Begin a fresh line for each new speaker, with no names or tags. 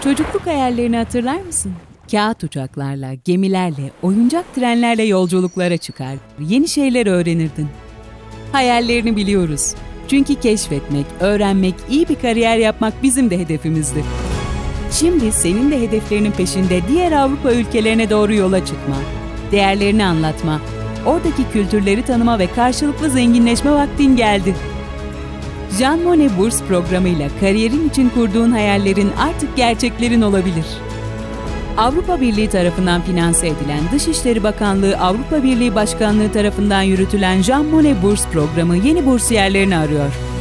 Çocukluk hayallerini hatırlar mısın? Kağıt uçaklarla, gemilerle, oyuncak trenlerle yolculuklara çıkar, yeni şeyler öğrenirdin. Hayallerini biliyoruz. Çünkü keşfetmek, öğrenmek, iyi bir kariyer yapmak bizim de hedefimizdi. Şimdi senin de hedeflerinin peşinde diğer Avrupa ülkelerine doğru yola çıkma, değerlerini anlatma, oradaki kültürleri tanıma ve karşılıklı zenginleşme vaktin geldi. Jean Monnet Burs programıyla kariyerin için kurduğun hayallerin artık gerçeklerin olabilir. Avrupa Birliği tarafından finanse edilen Dışişleri Bakanlığı Avrupa Birliği Başkanlığı tarafından yürütülen Jean Monnet Burs programı yeni bursiyerlerini arıyor.